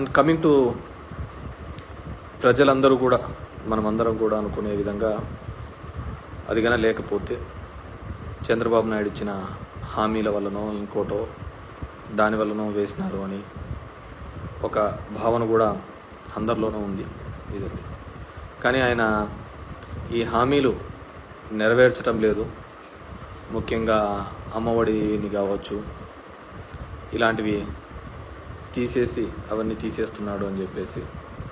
And coming to ప్రజలందరూ కూడా మనమందరం కూడా అనుకునే విధంగా అదిగానే లేకపోతే చంద్రబాబు నాయుడు ఇచ్చిన హామీల వల్లనో ఇంకోటో దాని వల్లనో వేసినారు అని ఒక భావన కూడా అందరిలోనూ ఉంది ఇది. కానీ ఆయన ఈ హామీలు నెరవేర్చడం లేదు. ముఖ్యంగా అమ్మఒడిని కావచ్చు, ఇలాంటివి అవన్నీ తీసేస్తున్నాడు అని చెప్పేసి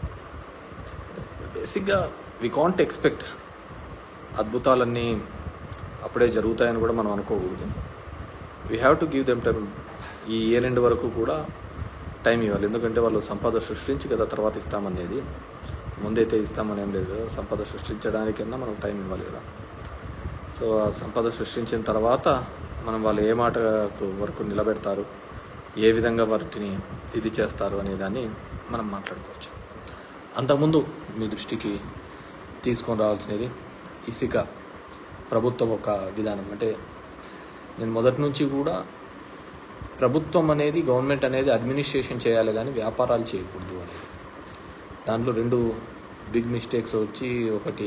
బేసిక్గా వి కాంట్ ఎక్స్పెక్ట్ అద్భుతాలన్నీ అప్పుడే జరుగుతాయని కూడా మనం అనుకోకూడదు. We have to give them time. ఈ ఇయర్ ఎండ్ వరకు కూడా టైం ఇవ్వాలి. ఎందుకంటే వాళ్ళు సంపద సృష్టించి కదా తర్వాత ఇస్తామనేది, ముందైతే ఇస్తామని ఏం లేదు కదా. సంపద సృష్టించడానికన్నా మనం టైం ఇవ్వాలి కదా. సో ఆ సంపద సృష్టించిన తర్వాత మనం వాళ్ళు ఏ మాట వరకు నిలబెడతారు, ఏ విధంగా వాటిని ఇది చేస్తారు అనే దాన్ని మనం మాట్లాడుకోవచ్చు. అంతకుముందు మీ దృష్టికి తీసుకొని రావాల్సినది ఇసుక ప్రభుత్వం ఒక విధానం. అంటే నేను మొదటి నుంచి కూడా ప్రభుత్వం అనేది, గవర్నమెంట్ అనేది అడ్మినిస్ట్రేషన్ చేయాలి కానీ వ్యాపారాలు చేయకూడదు అనేది. దాంట్లో రెండు బిగ్ మిస్టేక్స్ వచ్చి, ఒకటి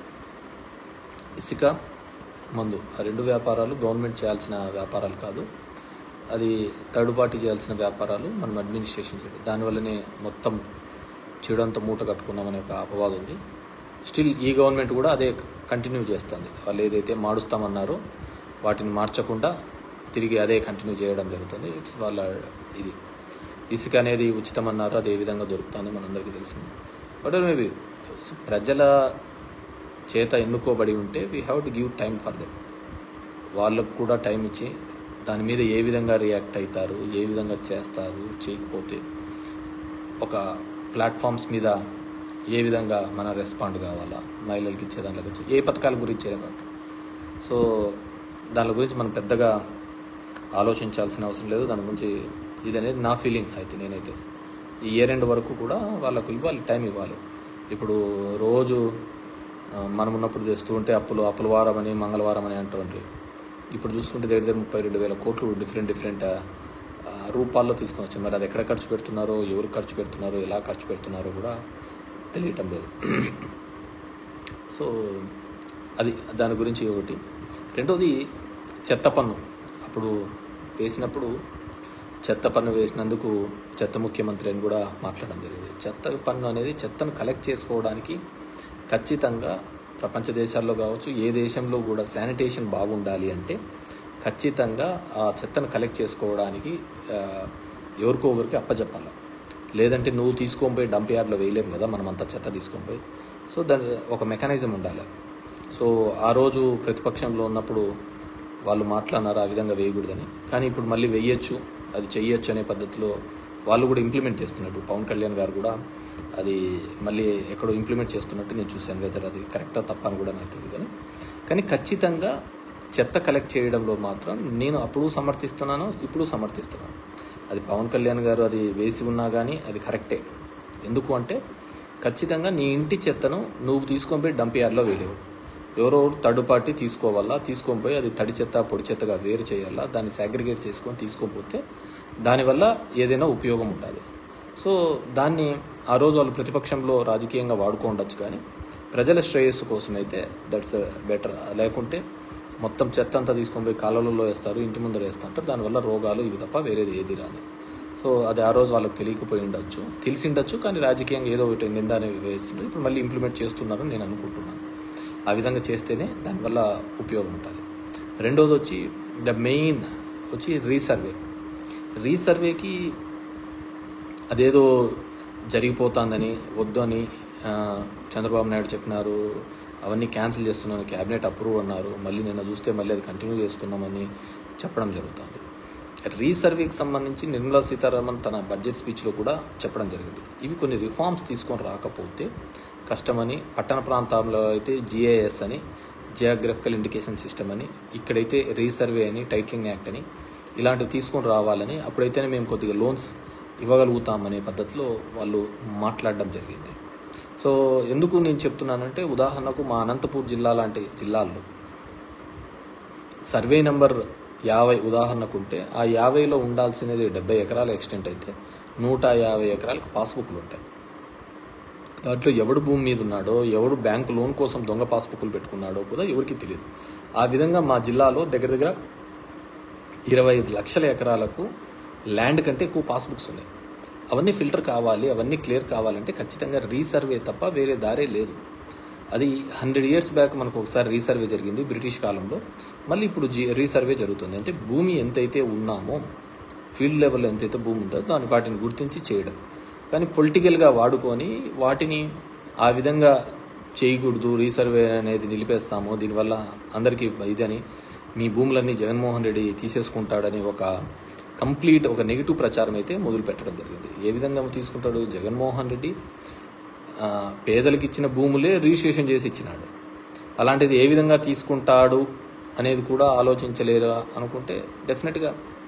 ఇసుక, మందు. ఆ రెండు వ్యాపారాలు గవర్నమెంట్ చేయాల్సిన వ్యాపారాలు కాదు, అది థర్డ్ పార్టీ చేయాల్సిన వ్యాపారాలు. మనం అడ్మినిస్ట్రేషన్ చేయాలి. దానివల్లనే మొత్తం చెడంతా మూట కట్టుకున్నామనే ఒక అపవాదం ఉంది. స్టిల్ ఈ గవర్నమెంట్ కూడా అదే కంటిన్యూ చేస్తుంది. వాళ్ళు ఏదైతే మారుస్తామన్నారో వాటిని మార్చకుండా తిరిగి అదే కంటిన్యూ చేయడం జరుగుతుంది. ఇట్స్ వాళ్ళ ఇది. ఇసుక అనేది ఉచితమన్నారు, అది ఏ విధంగా దొరుకుతుంది మనందరికీ తెలిసింది. బట్ మేబీ ప్రజల చేత ఎన్నుకోబడి ఉంటే we have to give time for them. వాళ్ళకు కూడా టైం ఇచ్చి దాని మీద ఏ విధంగా రియాక్ట్ అవుతారు, ఏ విధంగా చేస్తారు, చేయకపోతే ఒక ప్లాట్ఫామ్స్ మీద ఏ విధంగా మన రెస్పాండ్ కావాలా, మహిళలకి ఇచ్చే దాంట్లోకి వచ్చి ఏ పథకాల గురించి ఏమంటారు. సో దాని గురించి మనం పెద్దగా ఆలోచించాల్సిన అవసరం లేదు. దాని గురించి ఇది అనేది నా ఫీలింగ్. అయితే నేనైతే ఈ ఇయర్ ఎండ్ వరకు కూడా వాళ్ళకు ఇవ్వాలి, టైం ఇవ్వాలి. ఇప్పుడు రోజు మనం ఉన్నప్పుడు తెస్తూ ఉంటే అప్పుల వారం అని, మంగళవారం అని అంటుంది. ఇప్పుడు చూసుకుంటే దగ్గర 32,000 కోట్లు డిఫరెంట్ రూపాల్లో తీసుకొని వచ్చాం. మరి అది ఎక్కడ ఖర్చు పెడుతున్నారో, ఎవరు ఖర్చు పెడుతున్నారో, ఎలా ఖర్చు పెడుతున్నారో కూడా తెలియటం లేదు. సో అది దాని గురించి ఒకటి. రెండోది చెత్త పన్ను. అప్పుడు వేసినప్పుడు చెత్త పన్ను వేసినందుకు చెత్త ముఖ్యమంత్రి అని కూడా మాట్లాడడం జరిగింది. చెత్త పన్ను అనేది చెత్తను కలెక్ట్ చేసుకోవడానికి ఖచ్చితంగా ప్రపంచ దేశాల్లో కావచ్చు, ఏ దేశంలో కూడా శానిటేషన్ బాగుండాలి అంటే ఖచ్చితంగా ఆ చెత్తను కలెక్ట్ చేసుకోవడానికి ఎవరికో ఒకరికి అప్పచెప్పాలి. లేదంటే నువ్వు తీసుకొని పోయి డంప్ యార్డ్లో వేయలేము కదా, మనమంతా చెత్త తీసుకొని పోయి. సో దాని ఒక మెకానిజం ఉండాలి. సో ఆ రోజు ప్రతిపక్షంలో ఉన్నప్పుడు వాళ్ళు మాట్లాడినారు ఆ విధంగా వేయకూడదని. కానీ ఇప్పుడు మళ్ళీ వేయచ్చు, అది చెయ్యొచ్చు అనే పద్ధతిలో వాళ్ళు కూడా ఇంప్లిమెంట్ చేస్తున్నట్టు పవన్ కళ్యాణ్ గారు కూడా అది మళ్ళీ ఎక్కడో ఇంప్లిమెంట్ చేస్తున్నట్టు నేను చూశాను. వెదర్ అది కరెక్టా తప్ప అని కూడా నాకు తెలియదు. కానీ ఖచ్చితంగా చెత్త కలెక్ట్ చేయడంలో మాత్రం నేను అప్పుడు సమర్థిస్తున్నాను, ఇప్పుడు సమర్థిస్తున్నాను. అది పవన్ కళ్యాణ్ గారు అది వేసి ఉన్నా కానీ అది కరెక్టే. ఎందుకు అంటే ఖచ్చితంగా నీ ఇంటి చెత్తను నువ్వు తీసుకొని పోయి డంప్ యార్డ్లో వేయలేవు. ఎవరో థర్డ్ పార్టీ తీసుకోవాలా, తీసుకొని పోయి అది తడి చెత్త పొడి చెత్తగా వేరు చేయాలా, దాన్ని సాగ్రిగేట్ చేసుకొని తీసుకోకపోతే దానివల్ల ఏదైనా ఉపయోగం ఉంటుంది. సో దాన్ని ఆ రోజు వాళ్ళు ప్రతిపక్షంలో రాజకీయంగా వాడుకోవచ్చు. కానీ ప్రజల శ్రేయస్సు కోసం అయితే దట్స్ బెటర్. లేకుంటే మొత్తం చెత్త అంతా తీసుకొని పోయి కాలువలలో వేస్తారు, ఇంటి ముందర వేస్తుంటారు. దానివల్ల రోగాలు ఇవి తప్ప వేరేది ఏది రాదు. సో అది ఆ రోజు వాళ్ళకి తెలియకపోయి ఉండొచ్చు, తెలిసి ఉండొచ్చు. కానీ రాజకీయంగా ఏదో ఒకటి నింద అనేవి వేస్తుంటారు. ఇప్పుడు మళ్ళీ ఇంప్లిమెంట్ చేస్తున్నారని నేను అనుకుంటున్నాను. ఆ విధంగా చేస్తేనే దానివల్ల ఉపయోగం ఉంటుంది. రెండోది వచ్చి ద మెయిన్ వచ్చి రీసర్వేకి అదేదో జరిగిపోతుందని వద్దు అని చంద్రబాబు నాయుడు చెప్పినారు. అవన్నీ క్యాన్సిల్ చేస్తున్నాను, క్యాబినెట్ అప్రూవ్ అన్నారు. మళ్ళీ నిన్న చూస్తే మళ్ళీ అది కంటిన్యూ చేస్తున్నామని చెప్పడం జరుగుతుంది. రీసర్వేకి సంబంధించి నిర్మలా సీతారామన్ తన బడ్జెట్ స్పీచ్లో కూడా చెప్పడం జరిగింది. ఇవి కొన్ని రిఫార్మ్స్ తీసుకొని రాకపోతే కష్టమని. పట్టణ ప్రాంతాల్లో అయితే GIS అని, జియోగ్రఫికల్ ఇండికేషన్ సిస్టమ్ అని, ఇక్కడైతే రీసర్వే అని, టైటిలింగ్ యాక్ట్ అని ఇలాంటివి తీసుకొని రావాలని, అప్పుడైతేనే మేము కొద్దిగా లోన్స్ ఇవ్వగలుగుతామనే పద్ధతిలో వాళ్ళు మాట్లాడడం జరిగింది. సో ఎందుకు నేను చెప్తున్నానంటే, ఉదాహరణకు మా అనంతపూర్ జిల్లా లాంటి జిల్లాల్లో సర్వే నెంబర్ 50 ఉదాహరణకు ఉంటే ఆ 50లో ఉండాల్సినది 70 ఎకరాల ఎక్స్టెంట్ అయితే 150 ఎకరాలకు పాస్బుక్లు ఉంటాయి. దాంట్లో ఎవడు భూమి మీద ఉన్నాడో, ఎవడు బ్యాంకు లోన్ కోసం దొంగ పాస్బుక్లు పెట్టుకున్నాడో కూడా ఎవరికి తెలియదు. ఆ విధంగా మా జిల్లాలో దగ్గర 25 లక్షల ఎకరాలకు ల్యాండ్ కంటే ఎక్కువ పాస్బుక్స్ ఉన్నాయి. అవన్నీ ఫిల్టర్ కావాలి, అవన్నీ క్లియర్ కావాలంటే ఖచ్చితంగా రీసర్వే తప్ప వేరే దారే లేదు. అది 100 years బ్యాక్ మనకు ఒకసారి రీసర్వే జరిగింది బ్రిటిష్ కాలంలో. మళ్ళీ ఇప్పుడు రీసర్వే జరుగుతుంది. అంటే భూమి ఎంతైతే ఉన్నామో, ఫీల్డ్ లెవెల్లో ఎంతైతే భూమి ఉంటుందో వాటిని గుర్తించి చేయడం. కానీ పొలిటికల్గా వాడుకొని వాటిని ఆ విధంగా చేయకూడదు, రీసర్వే అనేది నిలిపేస్తాము, దీనివల్ల అందరికీ ఇదని, మీ భూములన్నీ జగన్మోహన్ రెడ్డి తీసేసుకుంటాడని ఒక నెగిటివ్ ప్రచారం అయితే మొదలు పెట్టడం జరిగింది. ఏ విధంగా తీసుకుంటాడు జగన్మోహన్ రెడ్డి? పేదలకు ఇచ్చిన భూములే రిజిస్ట్రేషన్ చేసి ఇచ్చినాడు. అలాంటిది ఏ విధంగా తీసుకుంటాడు అనేది కూడా ఆలోచించలేరు అనుకుంటే డెఫినెట్గా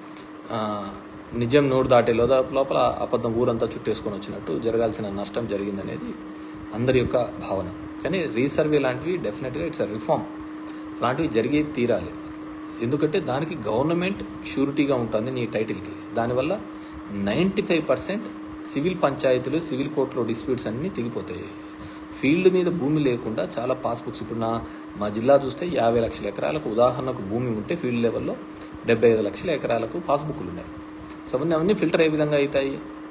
నిజం నోటు దాటే లోపల అబద్ధం ఊరంతా చుట్టేసుకొని వచ్చినట్టు జరగాల్సిన నష్టం జరిగిందనేది అందరి యొక్క భావన. కానీ రీసర్వే లాంటివి డెఫినెట్గా ఇట్స్ అ రిఫార్మ్, అలాంటివి జరిగే తీరాలి. ఎందుకంటే దానికి గవర్నమెంట్ షూరిటీగా ఉంటుంది నీ టైటిల్కి. దానివల్ల 95% సివిల్ పంచాయతీలు, సివిల్ కోర్టులో డిస్ప్యూట్స్ అన్నీ తెగిపోతాయి. ఫీల్డ్ మీద భూమి లేకుండా చాలా పాస్బుక్స్, ఇప్పుడు మా జిల్లా చూస్తే 50 లక్షల ఎకరాలకు ఉదాహరణకు భూమి ఉంటే ఫీల్డ్ లెవెల్లో 75 లక్షల ఎకరాలకు పాస్బుక్లు ఉన్నాయి. సో అవన్నీ ఫిల్టర్ ఏ విధంగా అవుతాయి?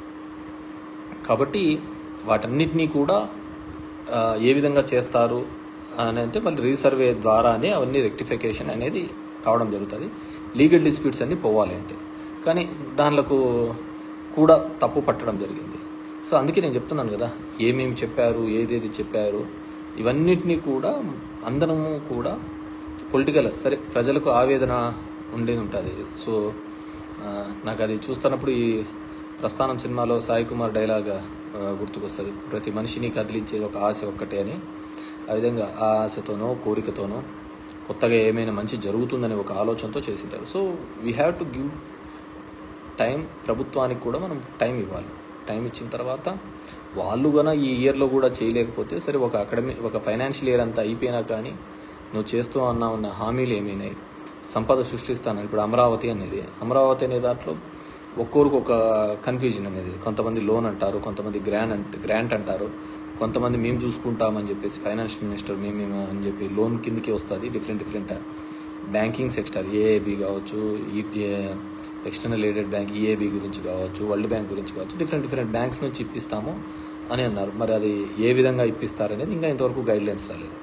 కాబట్టి వాటన్నిటినీ కూడా ఏ విధంగా చేస్తారు అని అంటే మళ్ళీ రీసర్వే ద్వారానే అవన్నీ రెక్టిఫికేషన్ అనేది కావడం జరుగుతుంది. లీగల్ డిస్ప్యూట్స్ అన్నీ పోవాలి అంటే, కానీ దానిలకు కూడా తప్పు పట్టడం జరిగింది. సో అందుకే నేను చెప్తున్నాను కదా, ఏమేమి చెప్పారు, ఏదేది చెప్పారు, ఇవన్నిటినీ కూడా అందరము కూడా పొలిటికల్ సరే ప్రజలకు ఆవేదన ఉండే ఉంటుంది. సో నాకు అది చూస్తున్నప్పుడు ఈ ప్రస్థానం సినిమాలో సాయి కుమార్ డైలాగ్ గుర్తుకొస్తుంది, ప్రతి మనిషిని కదిలించేది ఒక ఆశ ఒక్కటే అని. ఆ విధంగా ఆ ఆశతోనో కోరికతోనో కొత్తగా ఏమైనా మంచి జరుగుతుందని ఒక ఆలోచనతో చేసింటారు. So we have to give time. ప్రభుత్వానికి కూడా మనం టైం ఇవ్వాలి. టైం ఇచ్చిన తర్వాత వాళ్ళు కూడా ఈ ఇయర్లో కూడా చేయలేకపోతే సరే, ఒక ఫైనాన్షియల్ ఇయర్ అంతా అయిపోయినా కానీ నువ్వు చేస్తూ ఉన్న హామీలు ఏమైనాయి, సంపద సృష్టిస్తాను. ఇప్పుడు అమరావతి అనే దాంట్లో ఒక్కొరికి ఒక కన్ఫ్యూజన్ అనేది, కొంతమంది లోన్ అంటారు, కొంతమంది గ్రాంట్ అంటారు, కొంతమంది మేము చూసుకుంటామని చెప్పేసి ఫైనాన్షియల్ మినిస్టర్ మేము అని చెప్పి లోన్ కిందకి వస్తుంది. డిఫరెంట్ బ్యాంకింగ్ సెక్టర్, ఏఏబి కావచ్చు, ఎక్స్టర్నల్ ఎయిడెడ్ బ్యాంక్ ఈఏబి గురించి కావచ్చు, వరల్డ్ బ్యాంక్ గురించి కావచ్చు, డిఫరెంట్ బ్యాంక్స్ నుంచి ఇప్పిస్తాము అని అన్నారు. మరి అది ఏ విధంగా ఇప్పిస్తారనేది ఇంకా ఇంతవరకు గైడ్లైన్స్ రాలేదు.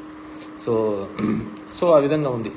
సో ఆ విధంగా ఉంది.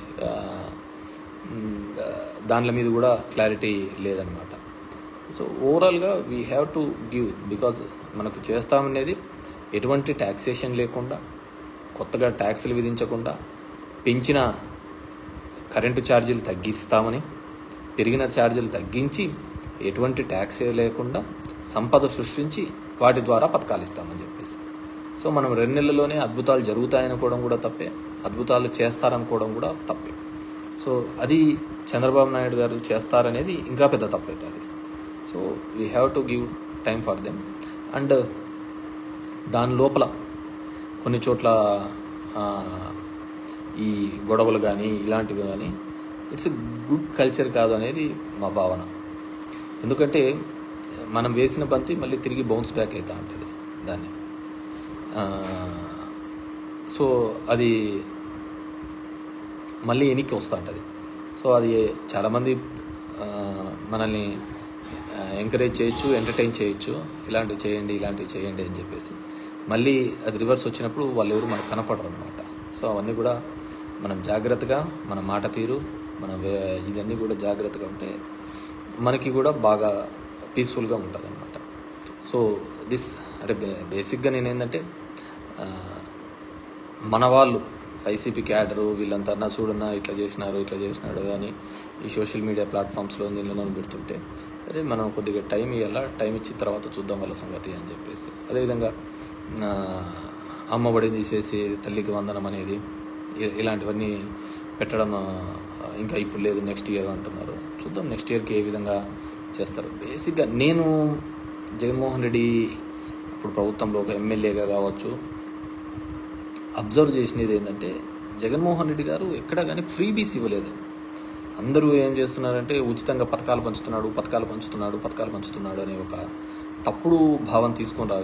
దానిల మీద కూడా క్లారిటీ లేదనమాట. సో ఓవరాల్గా we have to give, because మనకు చేస్తామనేది ఎటువంటి ట్యాక్సేషన్ లేకుండా, కొత్తగా ట్యాక్సులు విధించకుండా, పెంచిన కరెంటు ఛార్జీలు తగ్గిస్తామని, పెరిగిన ఛార్జీలు తగ్గించి, ఎటువంటి ట్యాక్సే లేకుండా సంపద సృష్టించి వాటి ద్వారా పథకాలు ఇస్తామని చెప్పేసి. సో మనం 2 నెలల్లోనే అద్భుతాలు జరుగుతాయనుకోవడం కూడా తప్పే, అద్భుతాలు చేస్తారనుకోవడం కూడా తప్పే. సో అది చంద్రబాబు నాయుడు గారు చేస్తారనేది ఇంకా పెద్ద తప్పవుతుంది. So we have to give time for them. And దాని లోపల కొన్ని చోట్ల ఈ గొడవలు కానీ ఇలాంటివి కానీ ఇట్స్ గుడ్ కల్చర్ కాదు అనేది మా భావన. ఎందుకంటే మనం వేసిన బంతి మళ్ళీ తిరిగి బౌన్స్ బ్యాక్ అవుతూ ఉంటుంది దాన్ని. సో అది మళ్ళీ వెనక్కి వస్తూ ఉంటుంది. సో అది చాలామంది మనల్ని ఎంకరేజ్ చేయొచ్చు, ఎంటర్టైన్ చేయొచ్చు, ఇలాంటివి చేయండి అని చెప్పేసి. మళ్ళీ అది రివర్స్ వచ్చినప్పుడు వాళ్ళు ఎవరు మనకు కనపడరు అనమాట. సో అవన్నీ కూడా మనం జాగ్రత్తగా, మన మాట తీరు, ఇదన్నీ కూడా జాగ్రత్తగా ఉంటే మనకి కూడా బాగా పీస్ఫుల్గా ఉంటుంది అనమాట. సో అంటే బేసిక్గా నేనేంటంటే మన వాళ్ళు వైసీపీ క్యాడరు వీళ్ళంతా చూడన్నా ఇట్లా చేసినాడు అని ఈ సోషల్ మీడియా ప్లాట్ఫామ్స్లో దీనిలో పెడుతుంటే, అదే మనం కొద్దిగా టైం ఇవ్వాలా, టైం ఇచ్చిన తర్వాత చూద్దాం వాళ్ళ సంగతి అని చెప్పేసి. అదేవిధంగా అమ్మఒడి తీసేసి తల్లికి వందనం అనేది ఇలాంటివన్నీ పెట్టడం ఇంకా ఇప్పుడు లేదు, నెక్స్ట్ ఇయర్ అంటున్నారు. చూద్దాం నెక్స్ట్ ఇయర్కి ఏ విధంగా చేస్తారు. బేసిక్గా నేను జగన్మోహన్ రెడ్డి ఇప్పుడు ప్రభుత్వంలో ఒక ఎమ్మెల్యేగా కావచ్చు అబ్జర్వ్ చేసినది ఏంటంటే, జగన్మోహన్ రెడ్డి గారు ఎక్కడా కానీ ఫ్రీబీస్ ఇవ్వలేదు. అందరూ ఏం చేస్తున్నారంటే ఉచితంగా పథకాలు పంచుతున్నాడు అనే ఒక తప్పుడు భావం తీసుకొని